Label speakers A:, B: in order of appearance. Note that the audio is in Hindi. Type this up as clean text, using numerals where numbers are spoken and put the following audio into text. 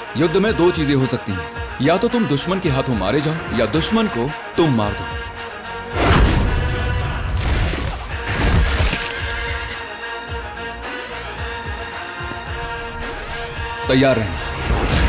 A: युद्ध में दो चीजें हो सकती हैं, या तो तुम दुश्मन के हाथों मारे जाओ या दुश्मन को तुम मार दो। तैयार रहें।